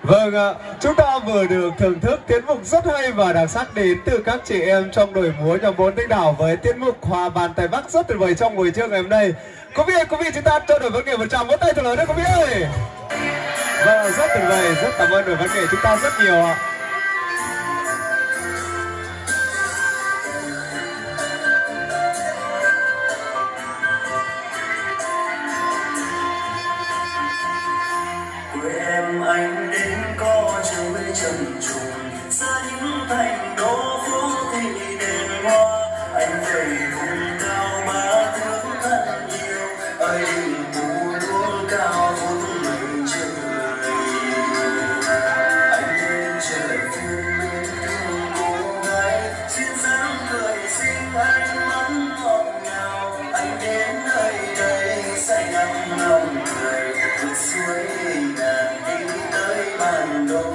Vâng ạ, chúng ta vừa được thưởng thức tiết mục rất hay và đặc sắc đến từ các chị em trong đội múa nhóm 4 Thanh Đảo với tiết mục Hòa Bàn Tài Bắc rất tuyệt vời trong buổi trưa ngày hôm nay. Quý vị chúng ta cho đội văn nghệ một tràng vỗ tay thật lớn đấy quý vị ơi. Vâng, rất tuyệt vời, rất cảm ơn đội văn nghệ chúng ta rất nhiều ạ. Anh đến có chơi trần truồng xa những thành đô phố thì đèn hoa anh về vùng cao ba thước thật nhiều ở đỉnh mù luôn cao vút lên trời anh đến trời phương bên thương cô gái duyên dáng cười xinh ánh mắt ngọt ngào anh đến nơi đây say nắng lòng người vượt suối ngàn bàn đôi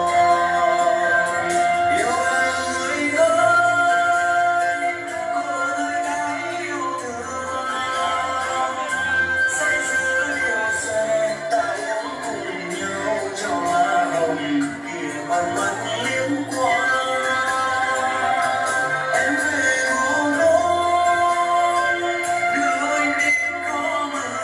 yêu anh người ơi cô ơi đã yêu thương say sưa điều xe ta uống cùng nhau cho hoa hồng kìa con mắt liếng qua em về hồ lối đưa anh đến có mưa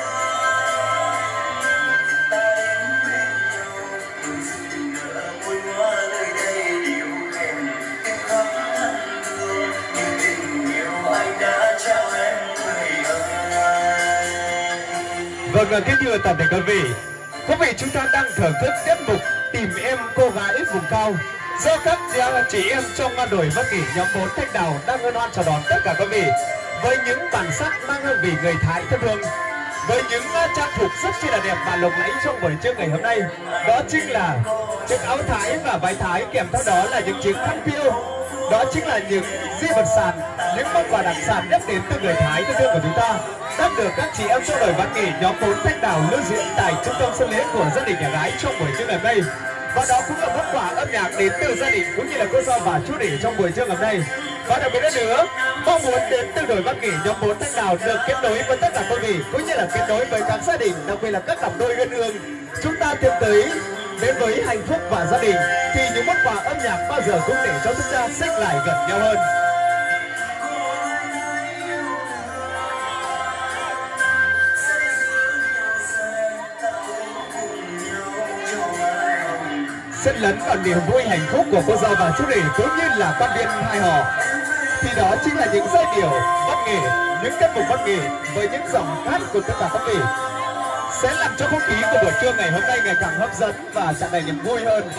ta đến bên nhau rừng nở môi hoa nơi đây điều kèm em khóc thân thương nhưng tình yêu anh đã trao em người ơi. Vâng, kính thưa toàn thể quý vị chúng ta đang thưởng thức tiết mục Tìm Em Cô Gái Vùng Cao do các chị em trong đội văn nghệ nhóm 4 Thanh Đảo đang hân hoan chào đón tất cả quý vị với những bản sắc mang hương vị người Thái thân thương, với những trang phục rất chi là đẹp và lộng lẫy trong buổi trưa ngày hôm nay. Đó chính là chiếc áo Thái và váy Thái, kèm theo đó là những chiếc khăn piêu. Đó chính là những di vật sản, những món quà đặc sản nhất đến từ người Thái thân thương của chúng ta đang được các chị em trong đội văn nghệ nhóm 4 Thanh Đảo lưu diễn tại trung tâm sân lễ của gia đình nhà gái trong buổi trưa ngày hôm nay. Và đó cũng là món quà âm nhạc đến từ gia đình cũng như là cô dâu và chú rể trong buổi trưa ngày hôm nay. Và đặc biệt hơn nữa, mong muốn đến từ đội văn nghệ nhóm 4 Thanh Đảo được kết nối với tất cả quý vị cũng như là kết nối với các gia đình, đặc biệt là các cặp đôi uyên ương. Chúng ta tiến tới đến với hạnh phúc và gia đình thì những món quà âm nhạc bao giờ cũng để cho chúng ta xích lại gần nhau hơn. Xen lẫn vào niềm vui hạnh phúc của cô dâu và chú rể cũng như là quan viên hai họ thì đó chính là những giai điệu văn nghệ, những tiết mục văn nghệ với những dòng hát của tất cả các vị sẽ làm cho không khí của buổi trưa ngày hôm nay ngày càng hấp dẫn và tràn đầy niềm vui hơn.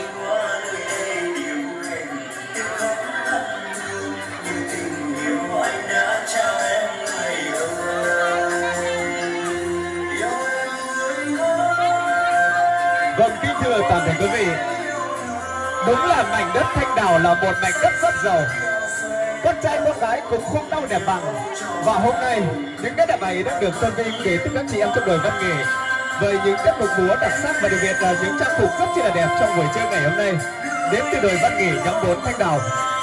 Vâng, kính thưa toàn thể quý vị, đúng là mảnh đất Thanh Đảo là một mảnh đất rất giàu. Con trai con gái cũng không đâu đẹp bằng. Và hôm nay những cái đẹp ấy đã được tôn vinh đến từ các chị em trong đội văn nghệ với những tiết mục múa đặc sắc và đặc biệt là những trang phục rất chi là đẹp trong buổi trưa ngày hôm nay đến từ đội văn nghệ nhóm 4 Thanh Đảo.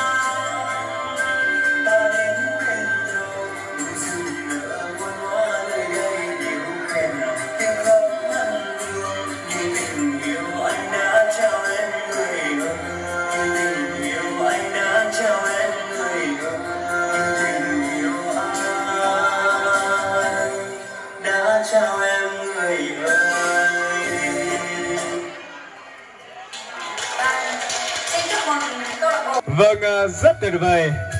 Chào em người ơi. Vâng, rất tuyệt vời.